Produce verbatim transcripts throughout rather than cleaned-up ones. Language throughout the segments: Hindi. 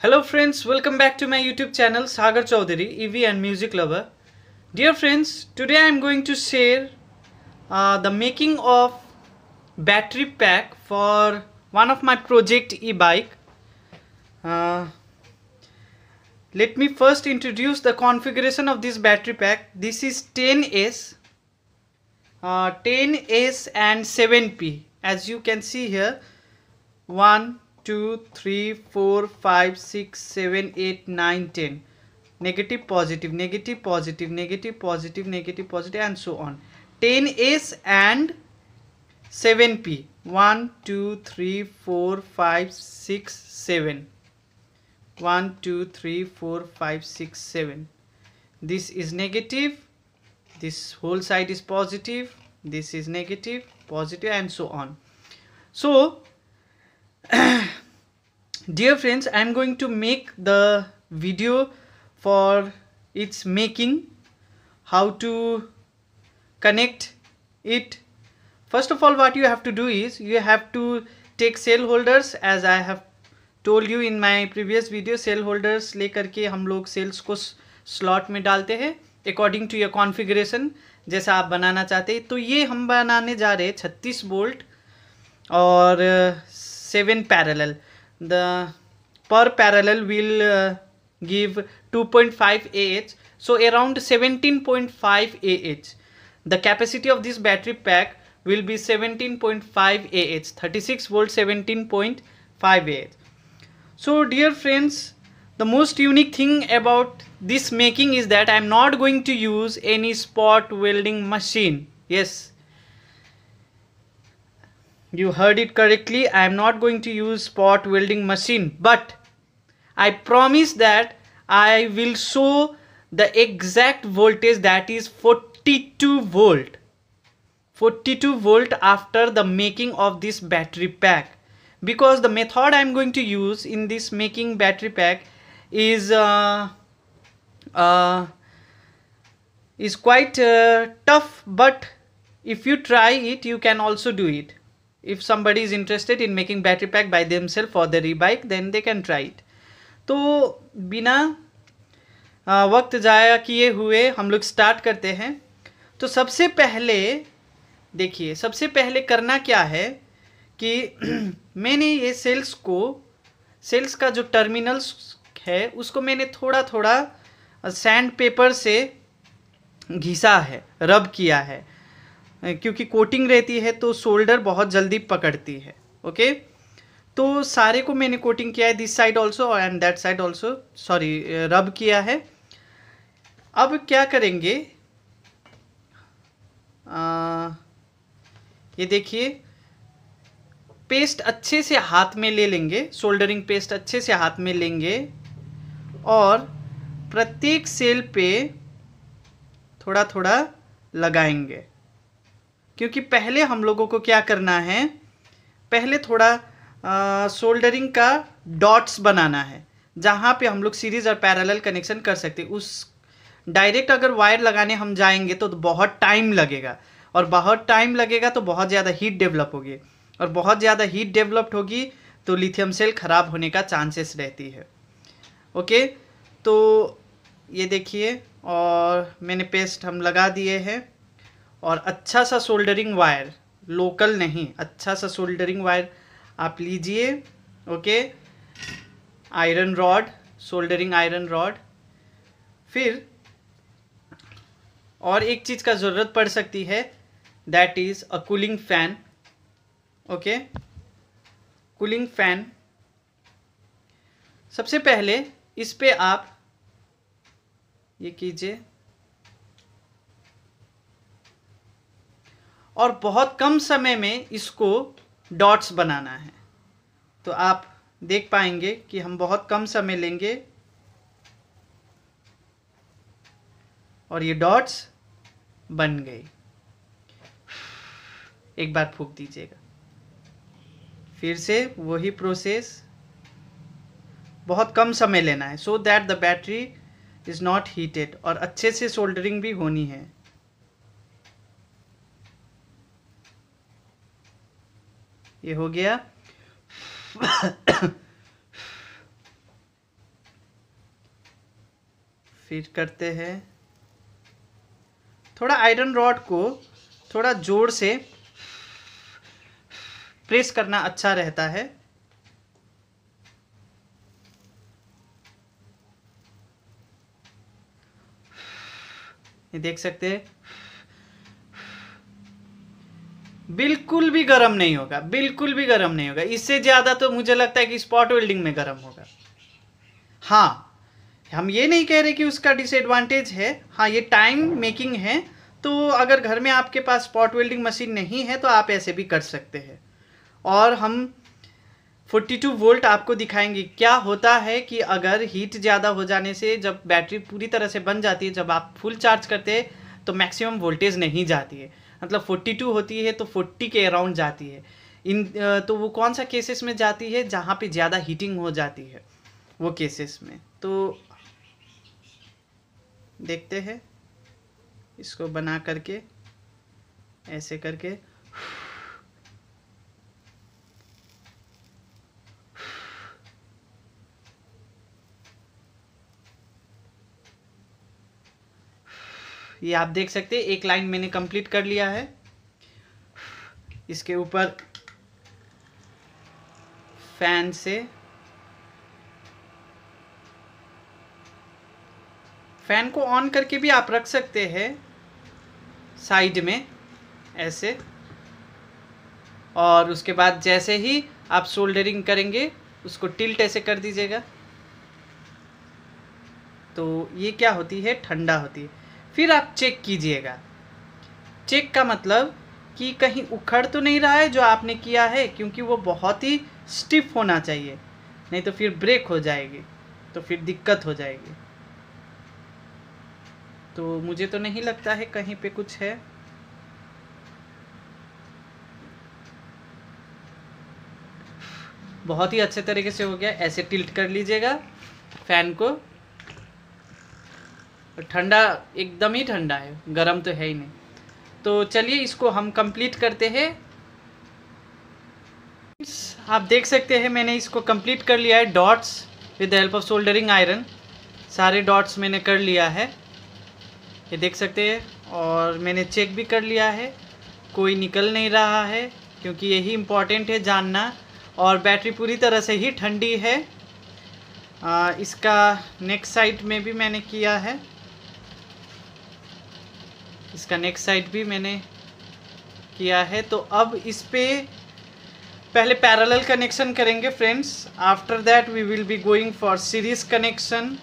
Hello friends, welcome back to my YouTube channel Sagar Chaudhary, E V and Music Lover. Dear friends, today I am going to share uh, the making of battery pack for one of my project e-bike. Uh, let me first introduce the configuration of this battery pack. This is ten S, uh, ten S and seven P. As you can see here, one, two, three, four, five, six, seven, eight, nine, ten. Negative, positive, negative, positive, negative, positive, negative, positive, and so on. ten S and seven P. one, two, three, four, five, six, seven. one, two, three, four, five, six, seven. This is negative. This whole side is positive. This is negative, positive, and so on. So, dear friends, I am going to make the video for its making, how to connect it. First of all, what you have to do is you have to take cell holders, as I have told you in my previous video. cell holders लेकर के हम लोग सेल्स को स्लॉट में डालते हैं अकॉर्डिंग टू योर कॉन्फ़िगरेशन, जैसा आप बनाना चाहते हैं. तो ये हम बनाने जा रहे हैं छत्तीस वोल्ट और seven parallel. The per parallel will uh, give two point five A H, so around seventeen point five A H. The capacity of this battery pack will be seventeen point five A H, thirty-six volt, seventeen point five A H. So dear friends, the most unique thing about this making is that I am not going to use any spot welding machine. Yes, you heard it correctly. I am not going to use spot welding machine, but I promise that I will show the exact voltage, that is forty-two volt. forty-two volt after the making of this battery pack, because the method I am going to use in this making battery pack is uh, uh, is quite uh, tough, but if you try it, you can also do it. If somebody is interested in making battery pack by themselves for their e-bike, then they can try it. तो बिना वक्त ज़ाया किए हुए हम लोग स्टार्ट करते हैं. तो सबसे पहले देखिए, सबसे पहले करना क्या है कि मैंने ये सेल्स को, सेल्स का जो टर्मिनल्स है उसको मैंने थोड़ा थोड़ा सैंड पेपर से घिसा है, रब किया है, क्योंकि कोटिंग रहती है तो सोल्डर बहुत जल्दी पकड़ती है. ओके, तो सारे को मैंने कोटिंग किया है, this side also and that side also, sorry rub किया है. अब क्या करेंगे, आ, ये देखिए, पेस्ट अच्छे से हाथ में ले लेंगे, सोल्डरिंग पेस्ट अच्छे से हाथ में लेंगे और प्रत्येक सेल पे थोड़ा थोड़ा लगाएंगे. क्योंकि पहले हम लोगों को क्या करना है, पहले थोड़ा सोल्डरिंग का डॉट्स बनाना है, जहाँ पे हम लोग सीरीज़ और पैरेलल कनेक्शन कर सकते हैं. उस डायरेक्ट अगर वायर लगाने हम जाएंगे तो, तो बहुत टाइम लगेगा, और बहुत टाइम लगेगा तो बहुत ज़्यादा हीट डेवलप होगी, और बहुत ज़्यादा हीट डेवलप्ड होगी तो लिथियम सेल ख़राब होने का चांसेस रहती है. ओके, तो ये देखिए, और मैंने पेस्ट हम लगा दिए हैं, और अच्छा सा सोल्डरिंग वायर, लोकल नहीं, अच्छा सा सोल्डरिंग वायर आप लीजिए. Okay, iron rod, soldering iron rod. फिर और एक चीज़ का ज़रूरत पड़ सकती है, that is a cooling fan. Okay, cooling fan. सबसे पहले इस पे आप ये कीजिए, और बहुत कम समय में इसको डॉट्स बनाना है. तो आप देख पाएंगे कि हम बहुत कम समय लेंगे और ये डॉट्स बन गई. एक बार फूंक दीजिएगा, फिर से वही प्रोसेस. बहुत कम समय लेना है, so that the battery is not heated, और अच्छे से सोल्डरिंग भी होनी है. ये हो गया. फिर करते हैं, थोड़ा आयरन रॉड को थोड़ा जोर से प्रेस करना अच्छा रहता है। ये देख सकते हैं, बिल्कुल भी गर्म नहीं होगा, बिल्कुल भी गर्म नहीं होगा। इससे ज़्यादा तो मुझे लगता है कि स्पॉट वेल्डिंग में गर्म होगा। हाँ, हम ये नहीं कह रहे कि उसका डिसएडवांटेज है, हाँ ये टाइम मेकिंग है। तो अगर घर में आपके पास स्पॉट वेल्डिंग मशीन नहीं है तो आप ऐसे भी कर सकते हैं। और हम बयालीस वोल्ट आपको दिखाएंगे। क्या होता है कि अगर हीट ज़्यादा हो जाने से, जब बैटरी पूरी तरह से बन जाती है, जब आप फुल चार्ज करते हैं तो मैक्सिमम वोल्टेज नहीं जाती है, मतलब बयालीस होती है तो चालीस के अराउंड जाती है। इन तो वो कौन सा केसेस में जाती है, जहाँ पे ज़्यादा हीटिंग हो जाती है, वो केसेस में। तो देखते हैं, इसको बना करके ऐसे करके ये आप देख सकते हैं, एक लाइन मैंने कंप्लीट कर लिया है। इसके ऊपर फैन से फैन को ऑन करके भी आप रख सकते हैं साइड में ऐसे, और उसके बाद जैसे ही आप सोल्डरिंग करेंगे उसको टिल्ट ऐसे कर दीजिएगा, तो ये क्या होती है, ठंडा होती है। फिर आप चेक कीजिएगा। चेक का मतलब कि कहीं उखड़ तो नहीं रहा है जो आपने किया है, क्योंकि वो बहुत ही स्टिफ होना चाहिए, नहीं तो फिर ब्रेक हो जाएगी, तो फिर दिक्कत हो जाएगी। तो मुझे तो नहीं लगता है कहीं पे कुछ है। बहुत ही अच्छे तरीके से हो गया। ऐसे टिल्ट कर लीजिएगा फैन को। ठंडा, एकदम ही ठंडा है, गरम तो है ही नहीं। तो चलिए इसको हम कंप्लीट करते हैं। आप देख सकते हैं मैंने इसको कंप्लीट कर लिया है, dots with the help of soldering iron. सारे डॉट्स मैंने कर लिया है, ये देख सकते हैं। और मैंने चेक भी कर लिया है, कोई निकल नहीं रहा है, क्योंकि यही इम्पॉर्टेंट है जानना। और बैटरी पूरी तरह से ही ठंडी है। आ, इसका नेक्स्ट साइड में भी मैंने किया है, इसका नेक्स्ट साइड भी मैंने किया है। तो अब इस पे पहले पैरेलल कनेक्शन करेंगे friends. After that we will be going for series connection.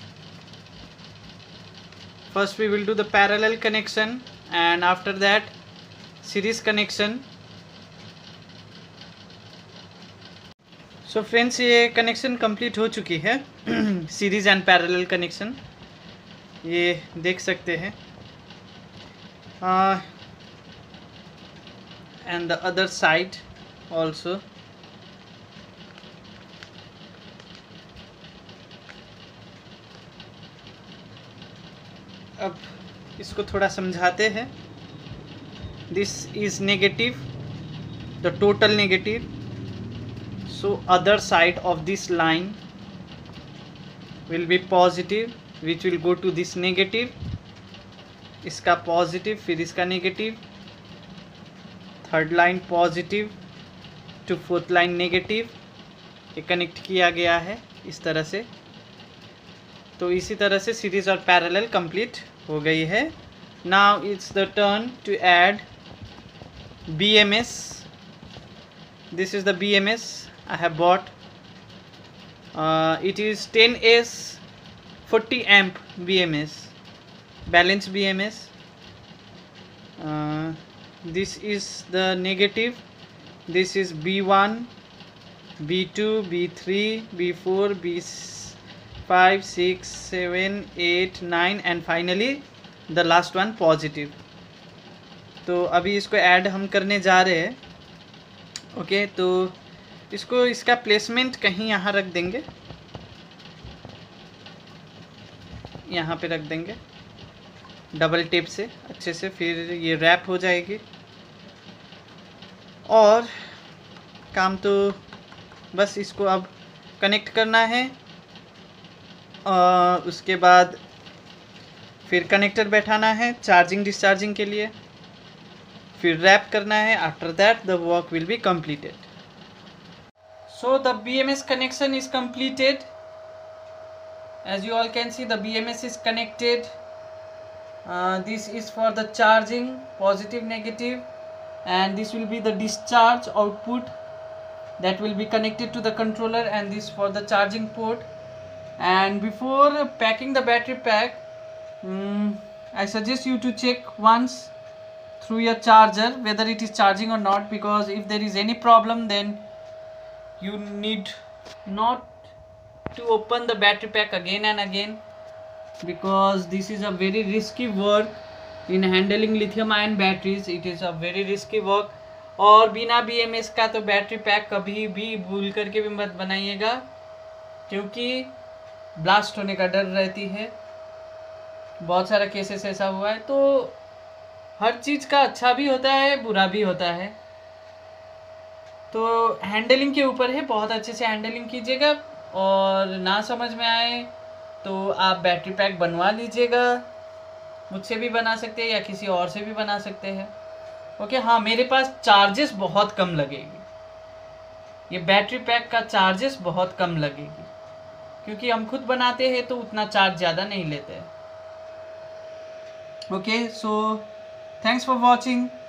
First we will do the parallel connection and after that series connection. So friends, ये कनेक्शन कंप्लीट हो चुकी है, सीरीज एंड पैरेलल कनेक्शन, ये देख सकते हैं। And the other side also. अब इसको थोड़ा समझाते हैं। This is negative, the total negative, so other side of this line will be positive which will go to this negative. इसका पॉजिटिव, फिर इसका negative, third line positive to fourth line negative. ये कनेक्ट किया गया है इस तरह से। तो इसी तरह से सीरीज और पैरेलल कंप्लीट हो गई है। Now it's the turn to add B M S. This is the B M S I have bought. It is ten S forty amp B M S, balance B M S. This is the negative, this is B one, B two, B three, B four, B five, six, seven, eight, nine and finally the last one positive. तो अभी इसको ऐड हम करने जा रहे हैं। ओके, तो इसको, इसका प्लेसमेंट कहीं यहाँ रख देंगे, यहाँ पे रख देंगे डबल टेप से अच्छे से, फिर ये रैप हो जाएगी। और काम तो बस इसको अब कनेक्ट करना है। और उसके बाद फिर कनेक्टर बैठाना है चार्जिंग डिस्चार्जिंग के लिए, फिर रैप करना है. After that the work will be completed. So the B M S connection is completed. As you all can see, the B M S is connected. Uh, this is for the charging, positive, negative, and this will be the discharge output that will be connected to the controller, and this for the charging port. And before packing the battery pack, um, I suggest you to check once through your charger whether it is charging or not, because if there is any problem, then you need not to open the battery pack again and again, because this is a very risky work in handling lithium ion batteries. It is a very risky work. और बिना B M S का तो बैटरी पैक कभी भी भूल करके भी मत बनाइएगा, क्योंकि ब्लास्ट होने का डर रहती है. बहुत सारा केसेस ऐसा हुआ है. तो हर चीज़ का अच्छा भी होता है, बुरा भी होता है. तो हैंडलिंग के ऊपर है, बहुत अच्छे से हैंडलिंग कीजिएगा. और ना समझ में आए तो आप बैटरी पैक बनवा लीजिएगा. मुझसे भी बना सकते हैं या किसी और से भी बना सकते हैं. ओके. हाँ, मेरे पास चार्जेस बहुत कम लगेगी. ये बैटरी पैक का चार्जेस बहुत कम लगेगी, क्योंकि हम खुद बनाते हैं तो उतना चार्ज ज़्यादा नहीं लेते हैं. Okay. So thanks for watching.